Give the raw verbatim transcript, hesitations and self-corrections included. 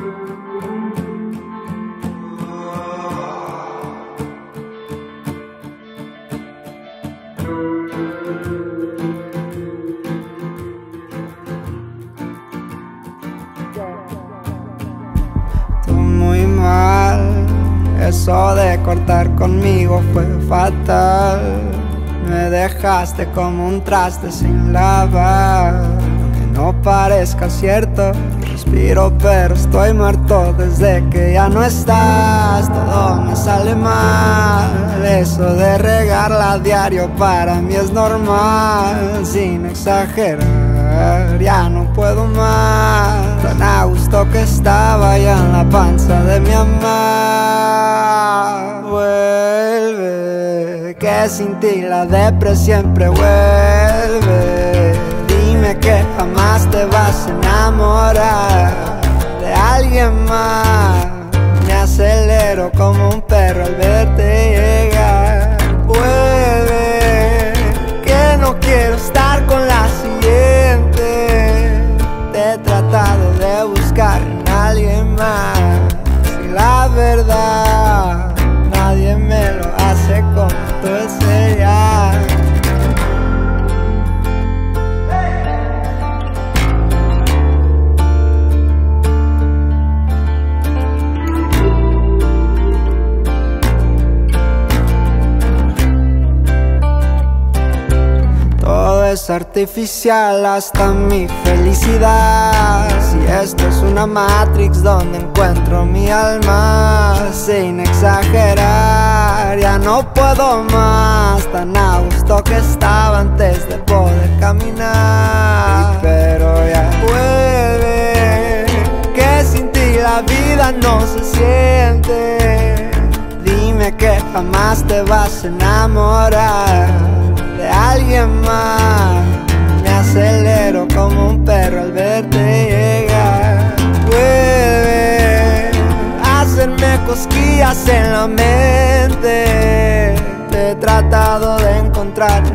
Tú muy mal, eso de cortar conmigo fue fatal. Me dejaste como un traste sin lavar. Aunque no parezca cierto, respiro pero estoy muerto desde que ya no estás. Todo me sale mal, eso de regarla a diario para mí es normal. Sin exagerar, ya no puedo más. Tan a gusto que estaba ya en la panza de mi mamá. Vuelve, que sin ti la depresión siempre vuelve. Dime que jamás te vas a enamorar de alguien más. Me acelero como un perro al verte llegar. Vuelve, que no quiero estar con la siguiente. Te he tratado de buscar en alguien más, y la verdad nadie me lo hace como tú deseas. Todo es artificial, hasta mi felicidad. Si esto es una Matrix donde encuentro mi alma. Sin exagerar, ya no puedo más. Tan a gusto que estaba antes de poder caminar. Pero ya vuelve, que sin ti la vida no se siente. Dime que jamás te vas a enamorar de alguien más. Me acelero como un perro al verte llegar. Vuelve a hacerme cosquillas en la mente. Te he tratado de encontrar